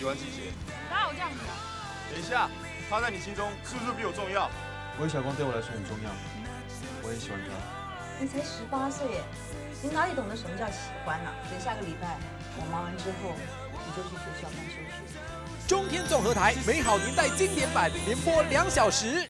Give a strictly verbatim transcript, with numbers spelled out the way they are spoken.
喜欢季姐？ 哪有这样子啊？ 等一下，她在你心中是不是比我重要？ 韦小光对我来说很重要，我也喜欢他。 你才十八岁耶，你哪里懂得什么叫喜欢啊？等下个礼拜我忙完之后，你就去学校办休学。 中天综合台美好年代经典版连播两小时。